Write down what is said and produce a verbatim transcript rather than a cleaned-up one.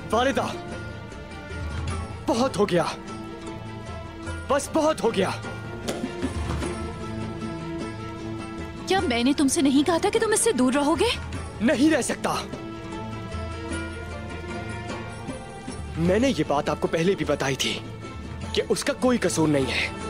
वालिदा, बहुत हो गया, बस बहुत हो गया। क्या मैंने तुमसे नहीं कहा था कि तुम इससे दूर रहोगे? नहीं रह सकता। मैंने ये बात आपको पहले भी बताई थी कि उसका कोई कसूर नहीं है।